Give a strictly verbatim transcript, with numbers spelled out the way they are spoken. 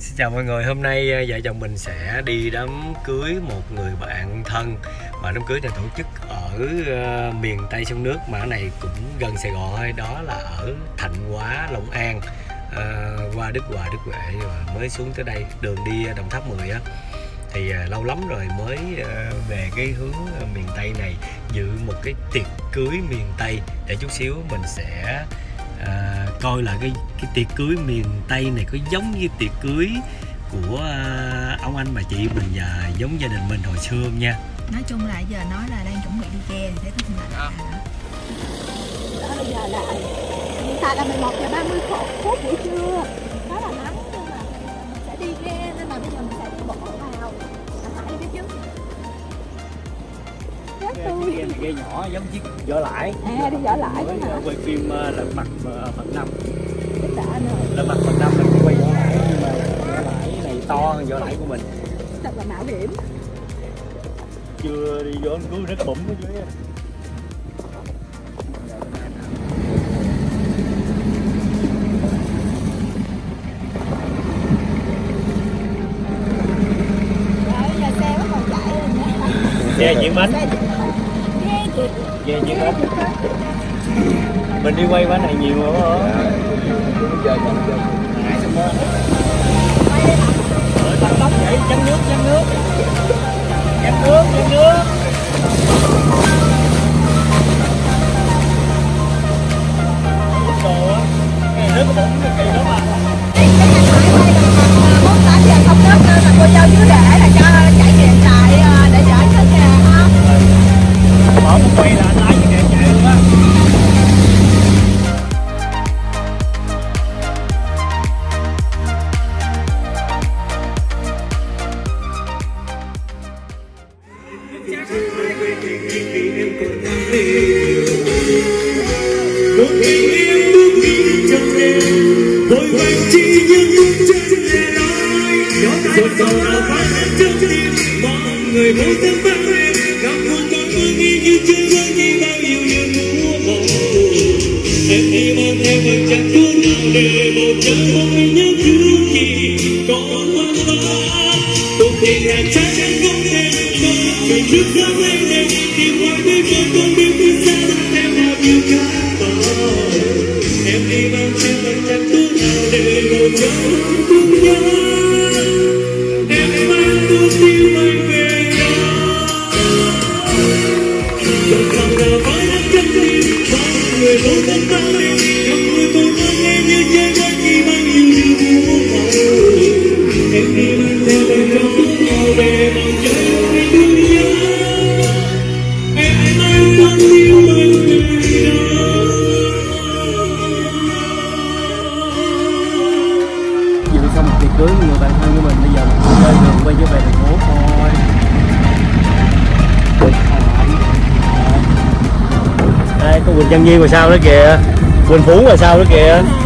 Xin chào mọi người, hôm nay vợ chồng mình sẽ đi đám cưới một người bạn thân. Và đám cưới này tổ chức ở uh, miền Tây sông nước, mà cái này cũng gần Sài Gòn thôi, đó là ở Thạnh Hóa, Long An, uh, qua Đức Hòa, Đức Huệ và mới xuống tới đây, đường đi Đồng Tháp mười á. Thì uh, lâu lắm rồi mới uh, về cái hướng uh, miền Tây này dự một cái tiệc cưới miền Tây. Để chút xíu mình sẽ À, coi là cái cái tiệc cưới miền Tây này có giống như tiệc cưới của à, ông anh bà chị mình và giống gia đình mình hồi xưa không nha. Nói chung là giờ nói là đang chuẩn bị đi ghe thì thấy có không lạnh. Đó bây giờ là hiện tại là mười một giờ ba mươi phút buổi trưa, đó là nắng nhưng mà mình sẽ đi ghe nên là bây giờ mình sẽ đi bộ vào. Phải đi chứ. Ghe ghe nhỏ giống chiếc vỏ lãi. À đi vỏ lãi đó hả? Quay phim Lật Mặt phần năm. Lật Mặt phần năm mình quay vỏ lãi, nhưng mà vỏ lãi này to hơn vỏ lãi của mình. Thật là mạo hiểm. Chưa đi vô anh cứu rất bụng ở dưới. Ghe chuyển bánh. Ghe chuyển bánh. Mình đi quay bánh này nhiều rồi đó. Giờ còn giờ. Ai xong đó. Rồi tăng tốc vậy, chắn nước, chắn nước. Chắn nước, chắn nước. Đồ á. Cái nước có bụng cái kỳ đó mà. Muốn tám giờ không nước nên là cô dâu dưới để là cho chạy điện lại để chở tới nhà ha. Mở một quay là anh lái cái điện chạy luôn á. Một ngày em bước đi trong đêm, vội vàng chỉ những bước chân lẻ loi, rồi sau đó phán đến trong tim mọi người vô tâm bao em, gặp một con mơ nghi như chân gió như bao nhiêu điều múa màu. Em đi mang theo vầng trăng chút nào để bầu trời ôi nhớ thương gì còn hoang vắng. Cuộc tình này chắc chắn không thể có vì nước mắt lên đây tìm hoài nơi con con biết biết sao em bao nhiêu cả. Em đi mang theo vầng trăng chút nào để bầu trời cùng nhau. Em mang con tim anh về đó. Rồi sau đó với đất chân tim mọi người vô tâm bao em, gặp người tôi vẫn nghe như chơi với khi bao nhiêu điều múa màu. Em đi mang theo vầng trăng chút nào để bầu trời ôi cùng nhau. Em mang con tim anh về đó. Xong một tiệc cưới người bạn thân của mình, bây giờ mình lên đường quay trở về thành phố thôi. Đây có Quỳnh Trang Duyên ngoài sau đó kìa, Quỳnh Phú ngoài sau đó kìa.